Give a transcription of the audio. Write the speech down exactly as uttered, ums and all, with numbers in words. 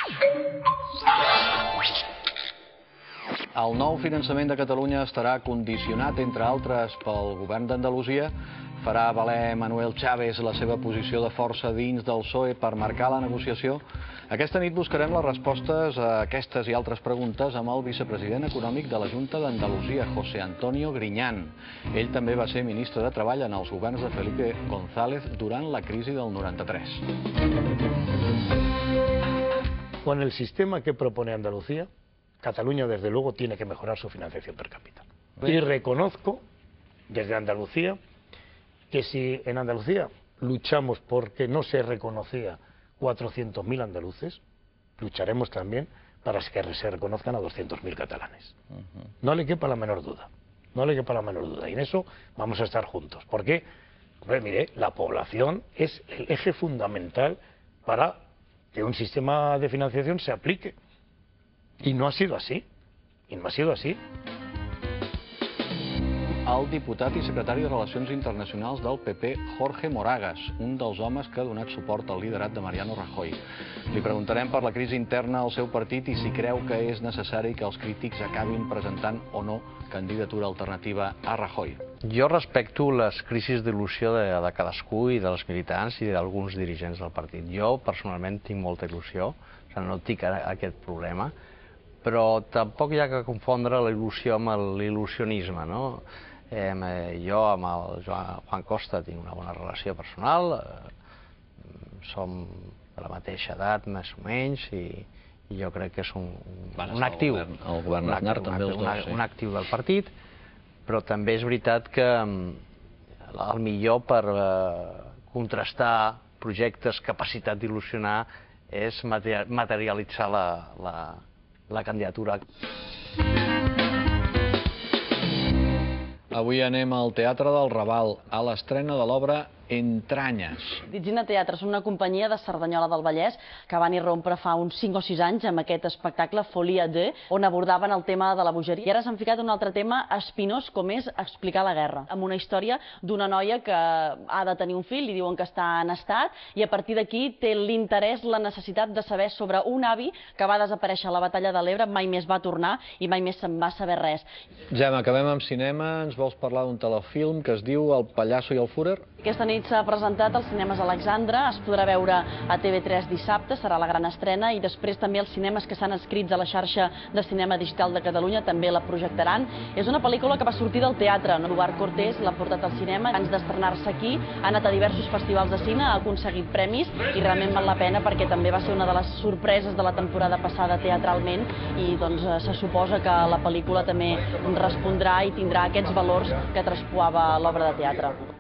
El nou finançament de Catalunya estarà condicionat, entre altres, pel govern d'Andalusia. Farà valer Manuel Chaves la seva posició de força dins del P S O E per marcar la negociació? Aquesta nit buscarem les respostes a aquestes i altres preguntes amb el vicepresident econòmic de la Junta d'Andalusia, José Antonio Griñán. Ell també va ser ministre de Treball en els governs de Felipe González durant la crisi del noranta-tres. Con el sistema que propone Andalucía, Cataluña, desde luego, tiene que mejorar su financiación per cápita. Y reconozco, desde Andalucía, que si en Andalucía luchamos porque no se reconocía cuatrocientos mil andaluces, lucharemos también para que se reconozcan a doscientos mil catalanes. Uh-huh. No le quepa la menor duda, no le quepa la menor duda. Y en eso vamos a estar juntos. Porque, hombre, mire, la población es el eje fundamental para que un sistema de financiación se aplique. Y no ha sido así, y no ha sido así. El diputat i secretari de Relacions Internacionals del P P, Jorge Moragas, un dels homes que ha donat suport al liderat de Mariano Rajoy. Li preguntarem per la crisi interna al seu partit i si creu que és necessari que els crítics acabin presentant o no candidatura alternativa a Rajoy. Jo respecto les crisis d'il·lusió de, de cadascú i dels militants i d'alguns dirigents del partit. Jo, personalment, tinc molta il·lusió, o sigui, no tinc aquest problema, però tampoc hi ha que confondre la il·lusió amb l'il·lusionisme, no? Eh, jo amb el Joan, Juan Costa tinc una bona relació personal, eh, som de la mateixa edat, més o menys, i, i jo crec que és un, un, un actiu, el govern, el govern Aznar, un, també els dos, sí. un actiu del partit, però també és veritat que el millor per eh, contrastar projectes, capacitat d'il·lusionar, és materialitzar la, la, la candidatura. Avui anem al Teatre del Raval, a l'estrena de l'obra Entranyes. Ditzina Teatre són una companyia de Cerdanyola del Vallès que van irrompre fa uns cinc o sis anys amb aquest espectacle Folie deux, on abordaven el tema de la bogeria. I ara s'han ficat un altre tema espinós, com és explicar la guerra, amb una història d'una noia que ha de tenir un fill, li diuen que està en estat, i a partir d'aquí té l'interès, la necessitat de saber sobre un avi que va desaparèixer a la batalla de l'Ebre, mai més va tornar i mai més se'n va saber res. Gemma, acabem amb cinema. Ens vols parlar d'un telefilm que es diu El pallasso i el Führer? Aquesta nit s'ha presentat als cinemes Alexandra, es podrà veure a T V tres dissabte, serà la gran estrena, i després també els cinemes que s'han inscrits a la xarxa de cinema digital de Catalunya també la projectaran. És una pel·lícula que va sortir del teatre. Eduard Cortés l'ha portat al cinema, abans d'estrenar-se aquí, ha anat a diversos festivals de cine, ha aconseguit premis i realment val la pena perquè també va ser una de les sorpreses de la temporada passada teatralment i doncs se suposa que la pel·lícula també respondrà i tindrà aquests valors que traspuava l'obra de teatre.